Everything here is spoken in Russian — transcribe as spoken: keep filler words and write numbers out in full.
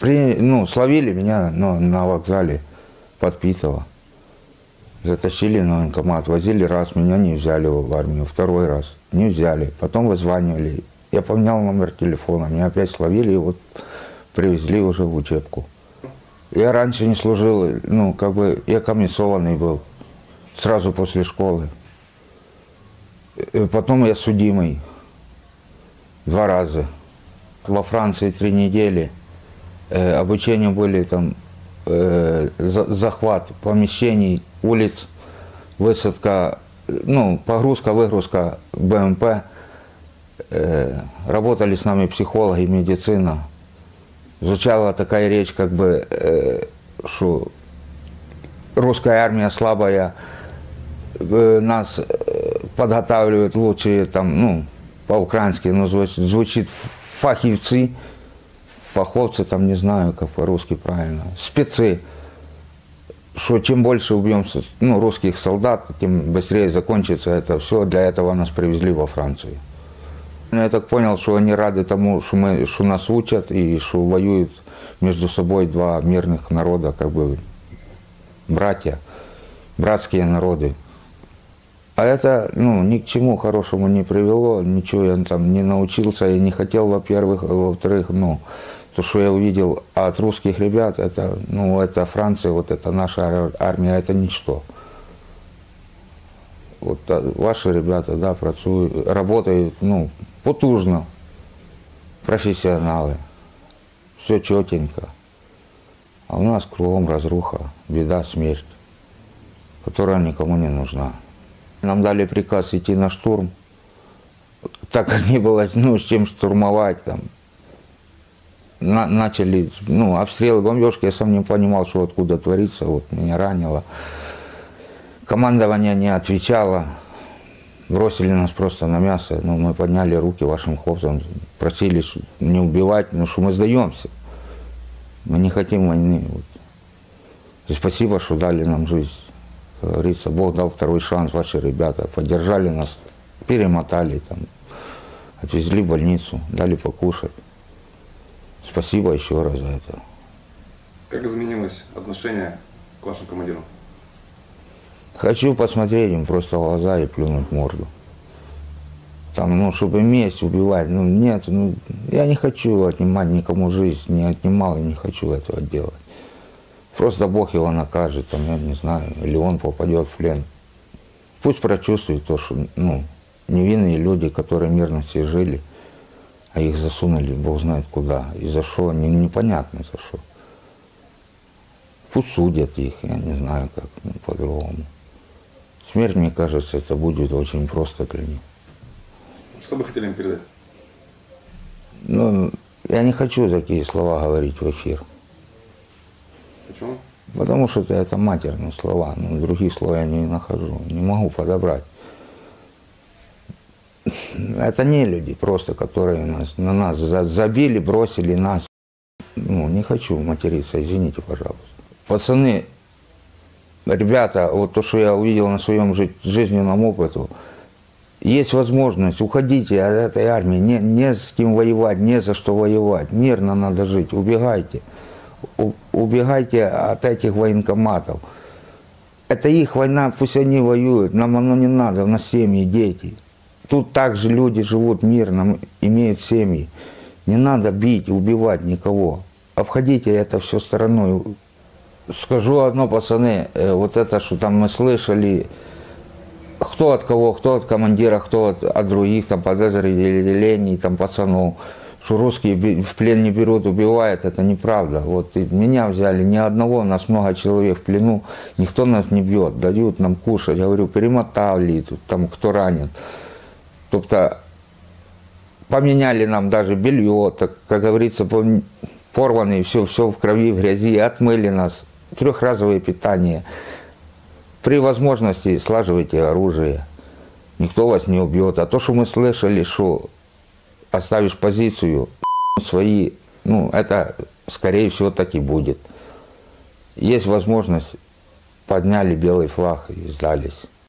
При, ну, словили меня ну, на вокзале Подпитого. Затащили на военкомат, возили раз, меня не взяли в армию, второй раз не взяли, потом вызванивали. Я поменял номер телефона, меня опять словили и вот привезли уже в учебку. Я раньше не служил, ну, как бы, я комиссованный был, сразу после школы. И потом я судимый два раза. Во Франции три недели, э, обучение были там, э, за, захват помещений, улиц, высадка, ну, погрузка-выгрузка БМП. Э, работали с нами психологи, медицина. Звучала такая речь, как бы, э, что русская армия слабая, э, нас подготавливают лучшие, там, ну, по-украински, но звучит, звучит фахивцы, фаховцы, там, не знаю, как по-русски правильно, спецы, что чем больше убьем, ну, русских солдат, тем быстрее закончится это все. Для этого нас привезли во Францию. Я так понял, что они рады тому, что, мы, что нас учат и что воюют между собой два мирных народа, как бы братья, братские народы. А это, ну, ни к чему хорошему не привело, ничего я там не научился и не хотел, во-первых, во-вторых, ну, то, что я увидел от русских ребят, это, ну, это Франция, вот это наша армия, это ничто. Вот ваши ребята, да, працуют, работают, ну, потужно, профессионалы, все четенько. А у нас кругом разруха, беда, смерть, которая никому не нужна. Нам дали приказ идти на штурм, так как не было, ну, с чем штурмовать, там, на, начали, ну, обстрелы, бомбежки, я сам не понимал, что откуда творится, вот меня ранило. Командование не отвечало, бросили нас просто на мясо, ну, мы подняли руки вашим хлопцам, просили не убивать, ну, что мы сдаемся, мы не хотим войны. Вот. И спасибо, что дали нам жизнь. Как говорится, Бог дал второй шанс, ваши ребята поддержали нас, перемотали, там, отвезли в больницу, дали покушать. Спасибо еще раз за это. Как изменилось отношение к вашим командирам? Хочу посмотреть им просто в глаза и плюнуть в морду. Там, ну, чтобы месть убивать, ну, нет, ну, я не хочу отнимать никому жизнь, не отнимал и не хочу этого делать. Просто Бог его накажет, там, я не знаю, или он попадет в плен. Пусть прочувствует то, что, ну, невинные люди, которые мирно все жили, а их засунули, Бог знает куда, и за что, не, непонятно за что. Пусть судят их, я не знаю, как, ну, по-другому. Смерть, мне кажется, это будет очень просто для них. Что бы хотели им передать? Ну, я не хочу такие слова говорить в эфир. Почему? Потому что это, это матерные слова, но других слов я не нахожу, не могу подобрать. Это не люди просто, которые нас, на нас забили, бросили нас. Ну, не хочу материться, извините, пожалуйста. Пацаны, ребята, вот то, что я увидел на своем жизненном опыте, есть возможность, уходите от этой армии, не, не с кем воевать, не за что воевать, мирно надо жить, убегайте. У, убегайте от этих военкоматов. Это их война, пусть они воюют, нам оно не надо, у нас семьи, дети. Тут также люди живут мирно, имеют семьи. Не надо бить, убивать никого. Обходите это все стороной. Скажу одно, пацаны, вот это, что там мы слышали, кто от кого, кто от командира, кто от, от других, там, подозреваний, там, пацанов, что русские в плен не берут, убивают, это неправда. Вот и меня взяли, ни одного, у нас много человек в плену, никто нас не бьет, дают нам кушать, говорю, перемотали, тут, там, кто ранен. Тобто поменяли нам даже белье, так, как говорится, порванные, все, все в крови, в грязи, отмыли нас, трехразовое питание. При возможности слаживайте оружие, никто вас не убьет. А то, что мы слышали, что оставишь позицию, свои, ну, это, скорее всего, так и будет. Есть возможность, подняли белый флаг и сдались.